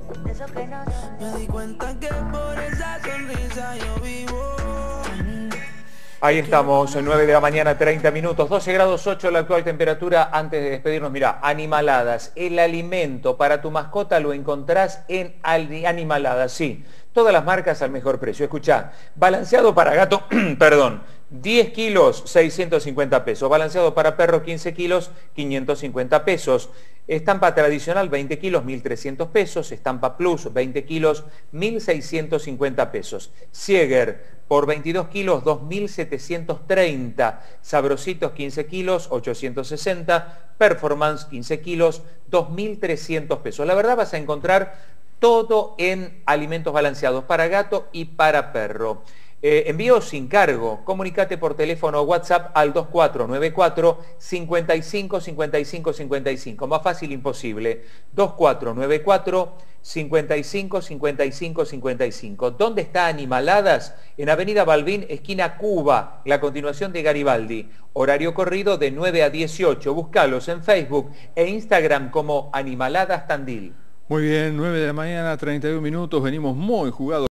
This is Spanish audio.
Me di cuenta que por esa sonrisa yo vivo. Ahí estamos, 9 de la mañana, 30 minutos, 12 grados 8 la actual temperatura. Antes de despedirnos, mira, Animaladas, el alimento para tu mascota lo encontrás en Animaladas, sí. Todas las marcas al mejor precio. Escuchá, balanceado para gato, perdón, 10 kilos, 650 pesos. Balanceado para perro, 15 kilos, 550 pesos. Estampa tradicional, 20 kilos, 1.300 pesos. Estampa plus, 20 kilos, 1.650 pesos. Sieger, por 22 kilos, 2.730. Sabrositos, 15 kilos, 860. Performance, 15 kilos, 2.300 pesos. La verdad vas a encontrar todo en alimentos balanceados para gato y para perro. Envío sin cargo. Comunicate por teléfono o WhatsApp al 2494 55 55 55. Más fácil imposible. 2494 55 55 55. ¿Dónde está Animaladas? En Avenida Balbín, esquina Cuba, la continuación de Garibaldi. Horario corrido de 9 a 18. Búscalos en Facebook e Instagram como Animaladas Tandil. Muy bien, 9 de la mañana, 31 minutos, venimos muy jugados.